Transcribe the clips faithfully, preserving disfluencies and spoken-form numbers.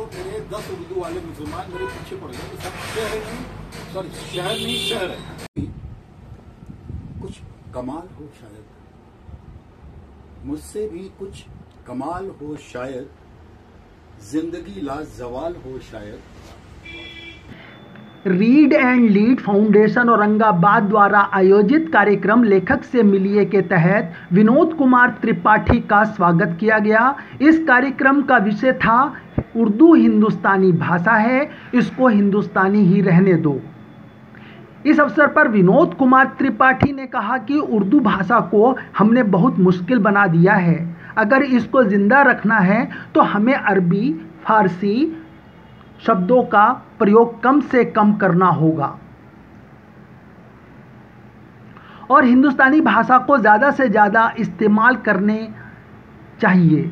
मेरे दस उर्दू वाले मुसलमान मेरे पीछे पड़ गए। सब शहर नहीं, सॉरी शहर नहीं शहर है। कुछ कमाल हो शायद, मुझसे भी कुछ कमाल हो शायद, जिंदगी लाजवाल हो शायद। Read and lead foundation Aurangabad द्वारा आयोजित कार्यक्रम लेखक से मिलिए के तहत विनोद कुमार त्रिपाठी का स्वागत किया गया। इस कार्यक्रम का विषय था उर्दू हिंदुस्तानी भाषा है, इसको हिंदुस्तानी ही रहने दो। इस अवसर पर विनोद कुमार त्रिपाठी ने कहा कि उर्दू भाषा को हमने बहुत मुश्किल बना दिया है। अगर इसको जिंदा रखना है तो हमें अरबी, फारसी शब्दों का प्रयोग कम से कम करना होगा और हिंदुस्तानी भाषा को ज़्यादा से ज़्यादा इस्तेमाल करने चाहिए।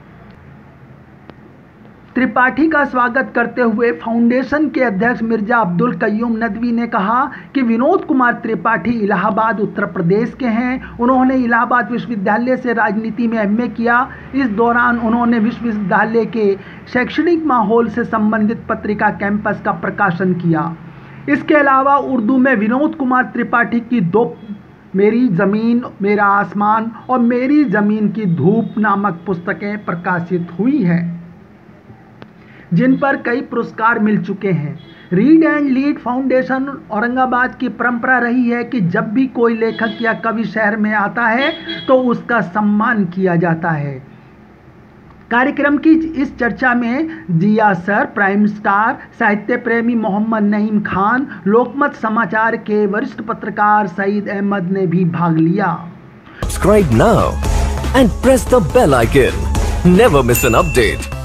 त्रिपाठी का स्वागत करते हुए फाउंडेशन के अध्यक्ष मिर्जा अब्दुल कय्यूम नदवी ने कहा कि विनोद कुमार त्रिपाठी इलाहाबाद उत्तर प्रदेश के हैं। उन्होंने इलाहाबाद विश्वविद्यालय से राजनीति में एम ए किया। इस दौरान उन्होंने विश्वविद्यालय के शैक्षणिक माहौल से संबंधित पत्रिका कैंपस का प्रकाशन किया। इसके अलावा उर्दू में विनोद कुमार त्रिपाठी की दो मेरी ज़मीन मेरा आसमान और मेरी ज़मीन की धूप नामक पुस्तकें प्रकाशित हुई हैं, जिन पर कई पुरस्कार मिल चुके हैं। Read and lead foundation Aurangabad की परंपरा रही है कि जब भी कोई लेखक या कवि शहर में आता है तो उसका सम्मान किया जाता है। कार्यक्रम की इस चर्चा में जिया सर, प्राइम स्टार, साहित्य प्रेमी मोहम्मद नईम खान, लोकमत समाचार के वरिष्ठ पत्रकार सईद अहमद ने भी भाग लिया। Subscribe now and press the bell icon, never miss an update.